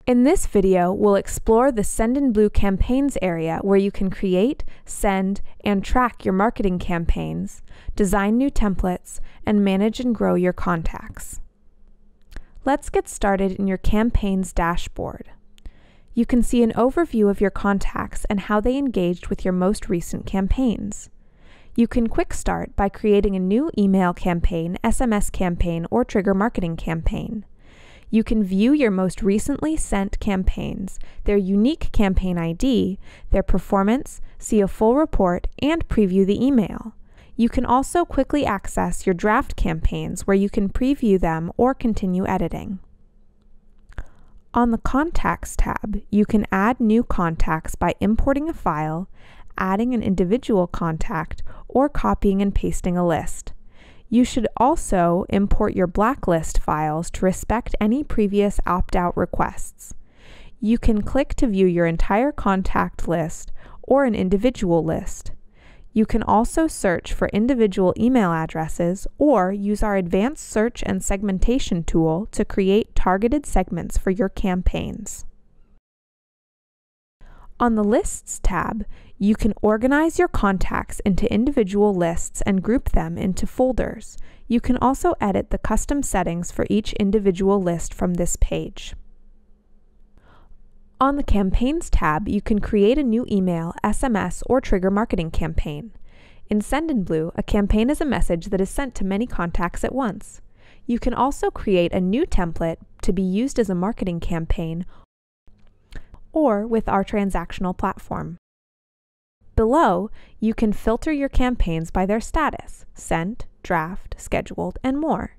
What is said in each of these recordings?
In this video, we'll explore the SendinBlue Campaigns area where you can create, send, and track your marketing campaigns, design new templates, and manage and grow your contacts. Let's get started in your Campaigns dashboard. You can see an overview of your contacts and how they engaged with your most recent campaigns. You can quick start by creating a new email campaign, SMS campaign, or trigger marketing campaign. You can view your most recently sent campaigns, their unique campaign ID, their performance, see a full report, and preview the email. You can also quickly access your draft campaigns where you can preview them or continue editing. On the Contacts tab, you can add new contacts by importing a file, adding an individual contact, or copying and pasting a list. You should also import your blacklist files to respect any previous opt-out requests. You can click to view your entire contact list or an individual list. You can also search for individual email addresses or use our advanced search and segmentation tool to create targeted segments for your campaigns. On the Lists tab, you can organize your contacts into individual lists and group them into folders. You can also edit the custom settings for each individual list from this page. On the Campaigns tab, you can create a new email, SMS, or trigger marketing campaign. In SendinBlue, a campaign is a message that is sent to many contacts at once. You can also create a new template to be used as a marketing campaign or with our transactional platform. Below, you can filter your campaigns by their status, sent, draft, scheduled, and more.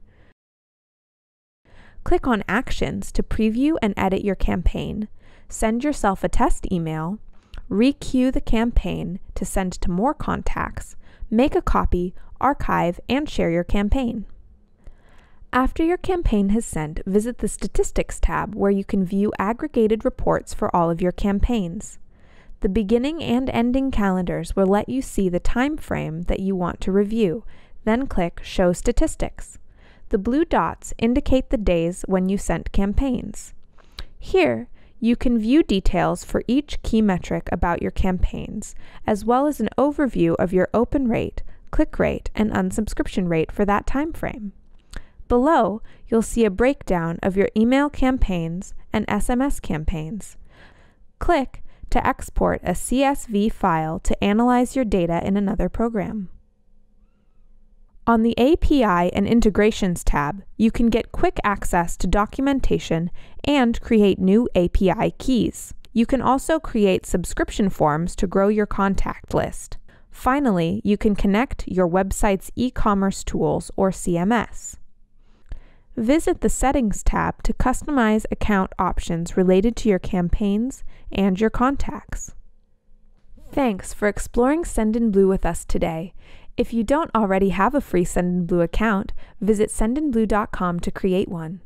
Click on Actions to preview and edit your campaign, send yourself a test email, re-queue the campaign to send to more contacts, make a copy, archive, and share your campaign. After your campaign has sent, visit the Statistics tab where you can view aggregated reports for all of your campaigns. The beginning and ending calendars will let you see the time frame that you want to review, then click Show Statistics. The blue dots indicate the days when you sent campaigns. Here, you can view details for each key metric about your campaigns, as well as an overview of your open rate, click rate, and unsubscription rate for that time frame. Below, you'll see a breakdown of your email campaigns and SMS campaigns. Click to export a CSV file to analyze your data in another program. On the API and Integrations tab, you can get quick access to documentation and create new API keys. You can also create subscription forms to grow your contact list. Finally, you can connect your website's e-commerce tools or CMS. Visit the Settings tab to customize account options related to your campaigns and your contacts. Thanks for exploring SendinBlue with us today. If you don't already have a free SendinBlue account, visit SendinBlue.com to create one.